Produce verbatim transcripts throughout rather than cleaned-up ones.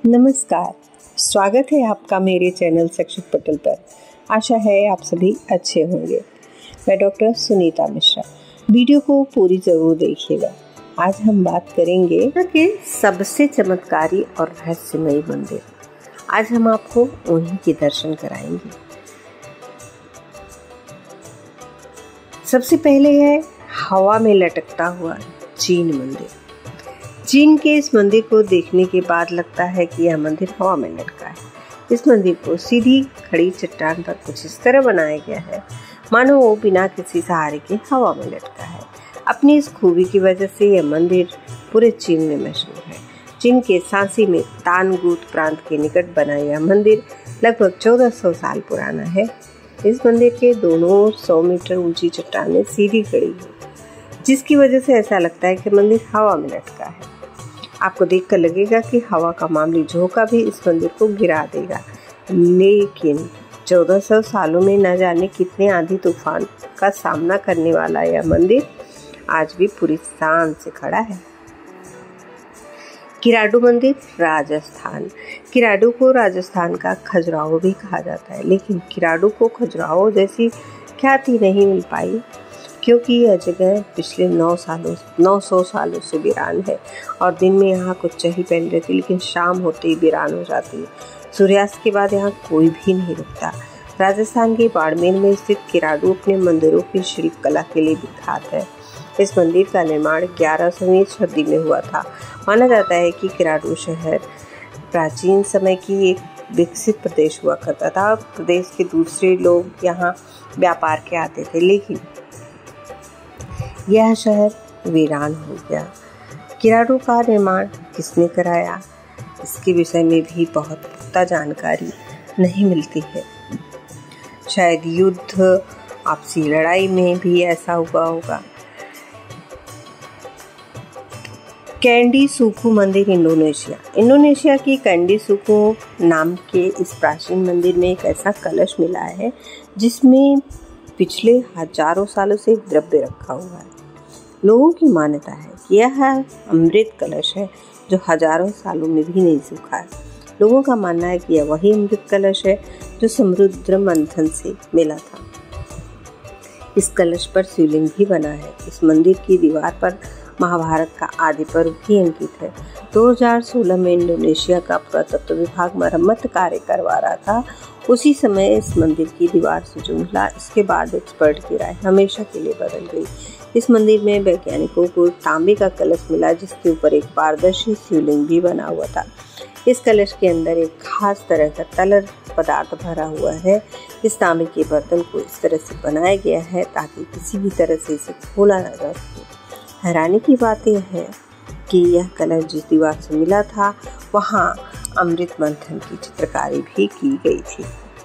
नमस्कार, स्वागत है आपका मेरे चैनल शिक्षक पटल पर। आशा है आप सभी अच्छे होंगे। मैं डॉक्टर सुनीता मिश्रा। वीडियो को पूरी ज़रूर देखिएगा। आज हम बात करेंगे के सबसे चमत्कारी और रहस्यमयी मंदिर। आज हम आपको उन्हीं के दर्शन कराएंगे। सबसे पहले है हवा में लटकता हुआ चीन मंदिर। चीन के इस मंदिर को देखने के बाद लगता है कि यह मंदिर हवा में लटका है। इस मंदिर को सीधी खड़ी चट्टान पर कुछ इस तरह बनाया गया है मानो वो बिना किसी सहारे के हवा में लटका है। अपनी इस खूबी की वजह से यह मंदिर पूरे चीन में मशहूर है। चीन के सांसी में तानगुत प्रांत के निकट बना यह मंदिर लगभग चौदह सौ साल पुराना है। इस मंदिर के दोनों ओर सौ मीटर ऊंची चट्टानें सीधी खड़ी है, जिसकी वजह से ऐसा लगता है कि मंदिर हवा में लटका है। आपको देखकर लगेगा कि हवा का मामूली झोंका भी इस मंदिर को गिरा देगा, लेकिन चौदह सौ सालों में न जाने कितने आंधी तूफान का सामना करने वाला यह मंदिर आज भी पूरी शान से खड़ा है। किराडू मंदिर, राजस्थान। किराडू को राजस्थान का खजुराहो भी कहा जाता है, लेकिन किराडू को खजुराहो जैसी ख्याति नहीं मिल पाई क्योंकि यह जगह पिछले नौ सालों नौ सौ सालों से वीरान है और दिन में यहाँ कुछ चहल पहल रहती, लेकिन शाम होते ही वीरान हो जाती है। सूर्यास्त के बाद यहाँ कोई भी नहीं रुकता। राजस्थान के बाड़मेर में स्थित किराडू अपने मंदिरों की शिल्प कला के लिए विख्यात है। इस मंदिर का निर्माण ग्यारहवीं सदी में हुआ था। माना जाता है कि किराडू शहर प्राचीन समय की एक विकसित प्रदेश हुआ करता था। प्रदेश के दूसरे लोग यहाँ व्यापार के आते थे, लेकिन यह शहर वीरान हो गया। किराडू का निर्माण किसने कराया, इसके विषय में भी बहुत पुख्ता जानकारी नहीं मिलती है। शायद युद्ध, आपसी लड़ाई में भी ऐसा हुआ होगा। कैंडी सुकू मंदिर, इंडोनेशिया। इंडोनेशिया की कैंडी सुकू नाम के इस प्राचीन मंदिर में एक ऐसा कलश मिला है जिसमें पिछले हजारों सालों से द्रव्य रखा हुआ है। लोगों की मान्यता है कि यह अमृत कलश है जो हजारों सालों में भी नहीं सूखा है। लोगों का मानना है कि यह वही अमृत कलश है जो समुद्र मंथन से मिला था। इस कलश पर शिवलिंग भी बना है। इस मंदिर की दीवार पर महाभारत का आदि पर्व भी अंकित है। दो हज़ार सोलह में इंडोनेशिया का पुरातत्व विभाग मरम्मत कार्य करवा रहा था। उसी समय इस मंदिर की दीवार से जो मिला, इसके बाद एक्सपर्ट की राय हमेशा के लिए बदल गई। इस मंदिर में वैज्ञानिकों को तांबे का कलश मिला जिसके ऊपर एक पारदर्शी शिवलिंग भी बना हुआ था। इस कलश के अंदर एक खास तरह का तरल पदार्थ भरा हुआ है। इस तांबे के बर्तन को इस तरह से बनाया गया है ताकि किसी भी तरह से इसे खोला न जा सके। हैरानी की बात यह है कि यह कलश जिस दीवार से मिला था वहाँ अमृत मंथन की चित्रकारी भी की गई थी।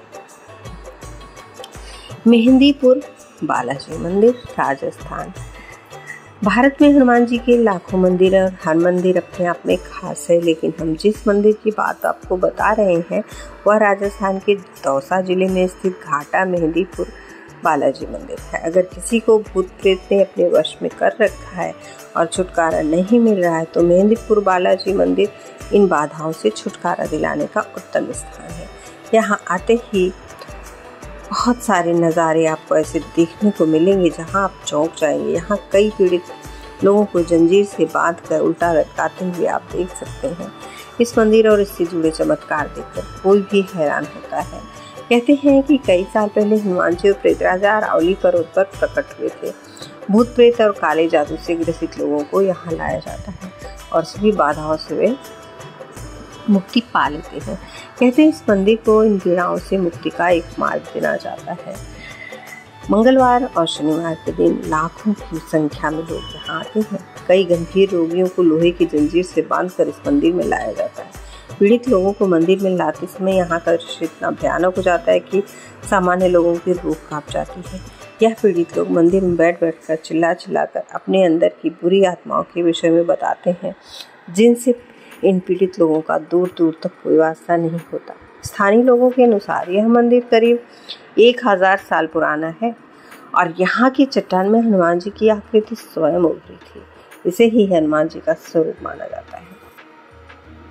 मेहंदीपुर बालाजी मंदिर, राजस्थान। भारत में हनुमान जी के लाखों मंदिर और हर मंदिर अपने आप में खास है, लेकिन हम जिस मंदिर की बात आपको बता रहे हैं वह राजस्थान के दौसा जिले में स्थित घाटा मेहंदीपुर बालाजी मंदिर है। अगर किसी को भूत प्रेत ने अपने वश में कर रखा है और छुटकारा नहीं मिल रहा है तो मेहंदीपुर बालाजी मंदिर इन बाधाओं से छुटकारा दिलाने का उत्तम स्थान है। यहाँ आते ही बहुत सारे नज़ारे आपको ऐसे देखने को मिलेंगे जहाँ आप चौंक जाएंगे। यहाँ कई पीड़ित लोगों को जंजीर से बांधकर उल्टा लटकाते हुए आप देख सकते हैं। इस मंदिर और इससे जुड़े चमत्कार देखकर कोई भी हैरान होता है। कहते हैं कि कई साल पहले हनुमान जी और प्रेतराजा अरावली पर्वत पर प्रकट हुए थे। भूत प्रेत और काले जादू से ग्रसित लोगों को यहाँ लाया जाता है और सभी बाधाओं से वे मुक्ति पा लेते हैं। कहते हैं इस मंदिर को इन पीड़ाओं से मुक्ति का एक मार्ग देना जाता है। मंगलवार और शनिवार के दिन लाखों की संख्या में लोग यहाँ आते हैं। कई गंभीर रोगियों को लोहे की जंजीर से बांधकर इस मंदिर में लाया जाता है। पीड़ित लोगों को मंदिर में लाते समय यहाँ का दृश्य इतना भयानक हो जाता है कि सामान्य लोगों की रूह कांप जाती है। यह पीड़ित लोग मंदिर में बैठ बैठ कर चिल्ला चिल्ला कर अपने अंदर की बुरी आत्माओं के विषय में बताते हैं, जिनसे इन पीड़ित लोगों का दूर दूर तक कोई वास्ता नहीं होता। स्थानीय लोगों के अनुसार यह मंदिर करीब एक हजार साल पुराना है और यहाँ की चट्टान में हनुमान जी की आकृति स्वयं उभरी थी। इसे ही हनुमान जी का स्वरूप माना जाता है।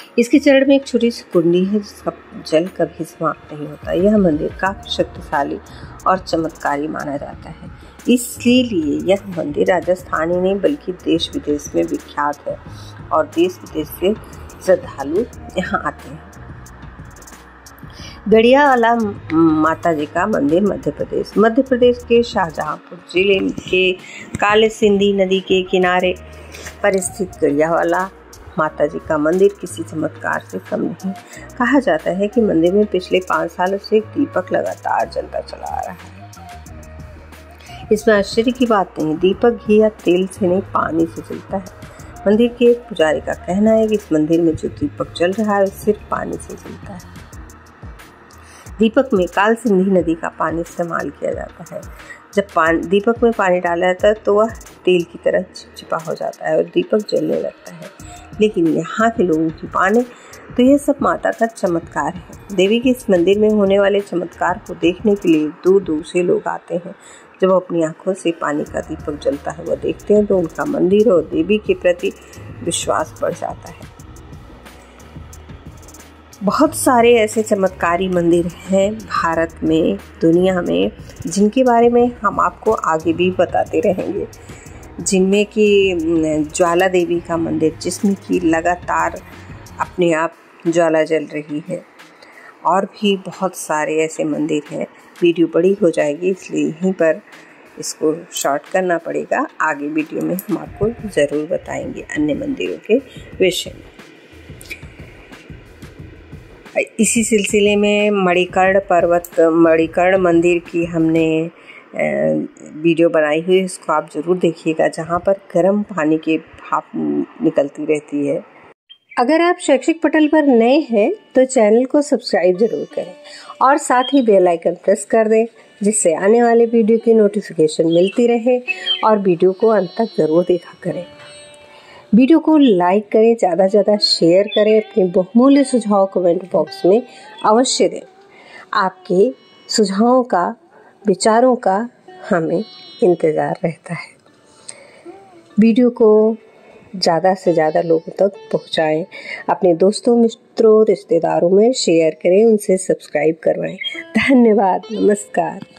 इसके चरण में एक छोटी सी कुंडी है जिसका जल कभी समाप्त नहीं होता। यह मंदिर काफी शक्तिशाली और चमत्कारी माना जाता है, इसलिए यह मंदिर राजस्थान ही नहीं बल्कि देश विदेश में विख्यात है और देश विदेश से श्रद्धालु यहाँ आते हैं। गड़ियावाला माता जी का मंदिर मध्य प्रदेश मध्य प्रदेश के शाहजहांपुर जिले के काली सिंधी नदी के किनारे पर स्थित गड़ियावाला माता जी का मंदिर किसी चमत्कार से कम नहीं। कहा जाता है कि मंदिर में पिछले पाँच सालों से एक दीपक लगातार जलता चला आ रहा है। इसमें आश्चर्य की बात नहीं, दीपक घी या तेल से नहीं पानी से जलता है। मंदिर के एक पुजारी का कहना है कि इस मंदिर में जो दीपक जल रहा है सिर्फ पानी से जलता है। दीपक में काल सिंधी नदी का पानी इस्तेमाल किया जाता है। जब पानी दीपक में पानी डाला जाता है तो वह तेल की तरह चिपचिपा हो जाता है और दीपक जलने लगता है। लेकिन यहाँ के लोगों की माने तो यह सब माता का चमत्कार है। देवी के इस मंदिर में होने वाले चमत्कार को देखने के लिए दूर दूर से लोग आते हैं। जब अपनी आंखों से पानी का दीपक जलता है वह देखते हैं तो उनका मंदिर और देवी के प्रति विश्वास बढ़ जाता है। बहुत सारे ऐसे चमत्कारी मंदिर हैं भारत में, दुनिया में, जिनके बारे में हम आपको आगे भी बताते रहेंगे, जिनमें कि ज्वाला देवी का मंदिर जिसमें कि लगातार अपने आप ज्वाला जल रही है, और भी बहुत सारे ऐसे मंदिर हैं। वीडियो बड़ी हो जाएगी इसलिए यहीं पर इसको शॉर्ट करना पड़ेगा। आगे वीडियो में हम आपको ज़रूर बताएंगे अन्य मंदिरों के विषय में। इसी सिलसिले में मणिकर्ण पर्वत मणिकर्ण मंदिर की हमने वीडियो बनाई हुई है, इसको आप ज़रूर देखिएगा, जहाँ पर गर्म पानी की भाप निकलती रहती है। अगर आप शैक्षिक पटल पर नए हैं तो चैनल को सब्सक्राइब जरूर करें और साथ ही बेल आइकन प्रेस कर दें, जिससे आने वाले वीडियो की नोटिफिकेशन मिलती रहे। और वीडियो को अंत तक ज़रूर देखा करें। वीडियो को लाइक करें, ज़्यादा से ज़्यादा शेयर करें, अपने बहुमूल्य सुझाव कमेंट बॉक्स में अवश्य दें। आपके सुझावों का, विचारों का हमें इंतज़ार रहता है। वीडियो को ज़्यादा से ज़्यादा लोगों तक पहुंचाएं, अपने दोस्तों, मित्रों, रिश्तेदारों में शेयर करें, उनसे सब्सक्राइब करवाएं। धन्यवाद, नमस्कार।